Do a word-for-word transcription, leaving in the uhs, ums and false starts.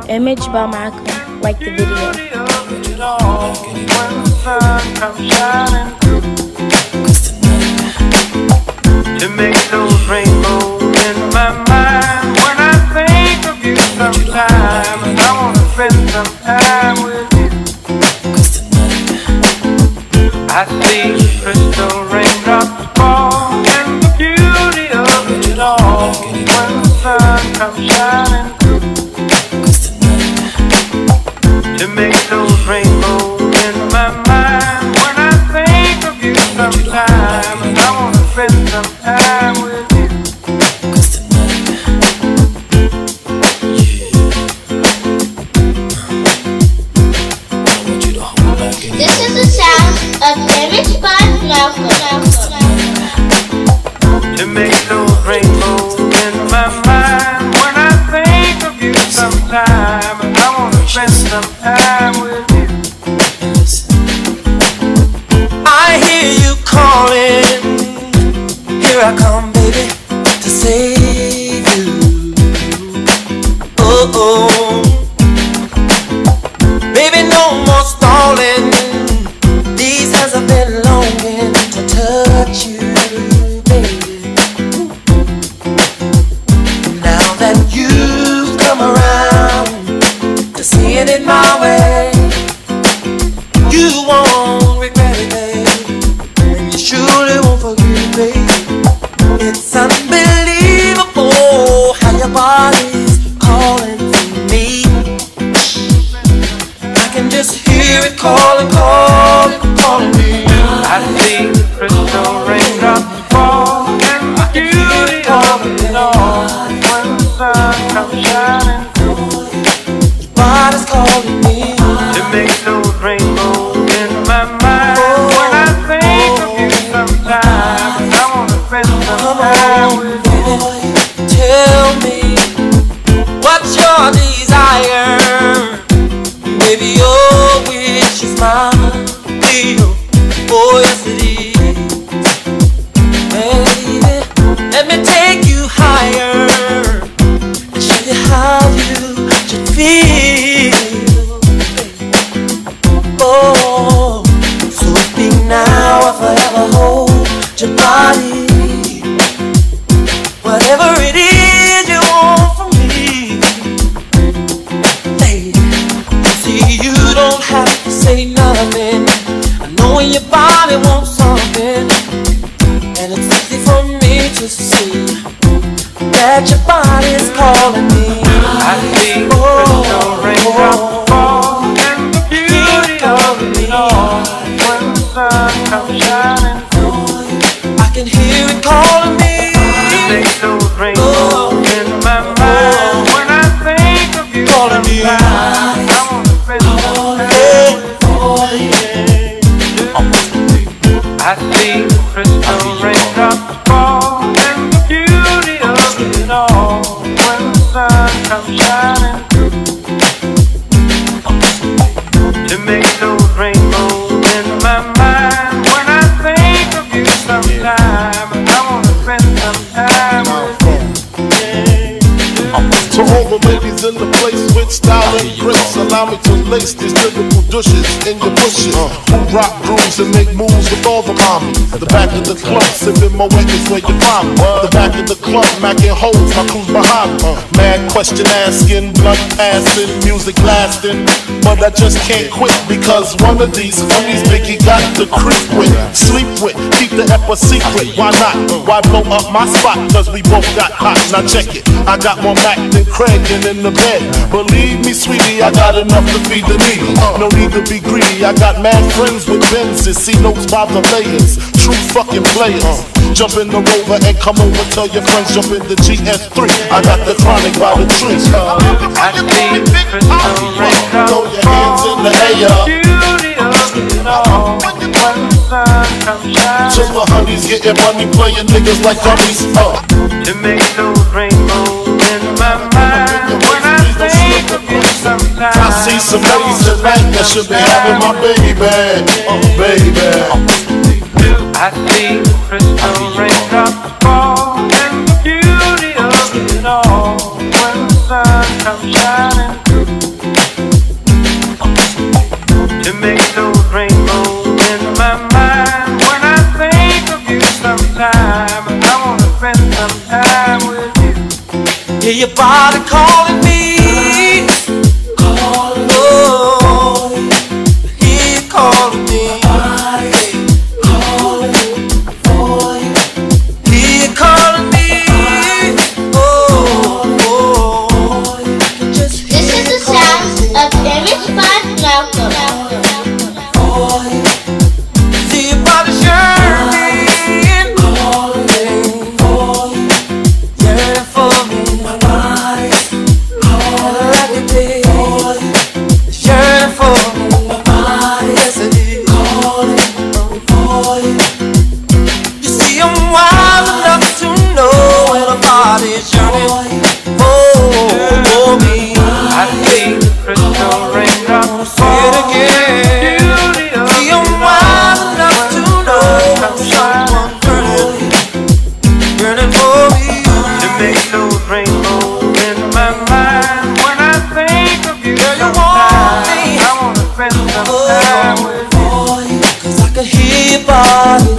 Image by Michael. Like the video. To make those rainbows in my mind when I think of you sometime, and I wanna spend some time with you. I see crystal raindrops fall and the beauty of it all when the sun comes shining through. To make those rainbows in my mind when I think of you sometime, and I wanna spend some time with you. This is the sound of Image by Malcolm. To make those rainbows in my mind when I think of you sometime, and I wanna spend some time with you. I hear you calling. Here I come, baby, to save you. Oh, oh. Baby, no more stalling. These hands have been longing to touch you, baby. Now that you've come around to seeing it my way, you won't regret it, baby, and you surely won't forget it, baby. It's unbelievable how your body's calling for me. I can just hear it calling, calling, calling me. I see the crystal raindrops fall and the beauty of it all when the sun comes shining through. Your body's calling me To make those rainbows in my mind when I think of you sometime, and I wanna spend some time with you. boy. Tell me, what's your desire? Maybe your wish is my will. Oh, yes it is. Baby, let me take you higher and show you how you should feel. Oh, so speak now or forever hold your body. Whatever it is you want from me, lady. See, you don't have to say nothing. I know when your body wants something, and it's easy for me to see that your body's calling me. I see crystal raindrops fall and the beauty of it all when the sun comes shining through. I can hear it calling me. To make those rainbows in my mind when I think of you Calling me. sometime, I wanna spend some time with you. I see crystal raindrops fall and the beauty of it all when the sun comes shining through. To make those rainbows in my mind when I think of you sometime, and I wanna spend some time with you. To all the ladies in the place with style and grace, allow me to lace these lyrical douches in your bushes. Who rock grooves and make moves with all the mommies. The back of the club, sipping my wet is where you find me. The back of the club, macking holes, my crew's behind me. Mad question asking, blunt passing, music lasting. But I just can't quit because one of these homies Biggie got to creep with, sleep with, keep the ep a secret. Why not? Why blow up my spot? Cause we both got hot. Now check it. I got more Mac than Craig and in the bed. Believe me, sweetie, I got enough to feed the needy. No need to be greedy. I got mad friends with Benzes, see notes by the layers. True fucking players. Jump in the Rover and come over. Tell your friends jump in the G S three. I got the chronic by the tree. I see crystal raindrops Throw your hands in the air. beauty of it all when the sun comes shining. Till the honeys getting money, playing niggas like dummies. Uh. To make those rainbows in my mind when I think of you sometime. I see some ladies tonight that should be having my baby, oh baby. I see crystal raindrops fall and the beauty of it all when the sun comes shining through. make those rainbows in my mind when I think of you sometime. And I wanna spend some time with you. Hear your body calling me. Calling, oh, hear you calling me. Calling for you. Hear you calling me. Oh, oh, just This is the sound of Image by Malcolm. see your body yearning, yearning for me. All I can be is yearning for me. Yes, it is. You see, I'm wild enough to know when a body's yearning for me. I see the crystal raindrops Say it again. beauty of See, I'm wild enough to know when someone yearning, yearning for me. to make those rainbows in my mind when I think of you Girl, you sometime. want me. I wanna spend some Oh, time with you. cause I can hear your body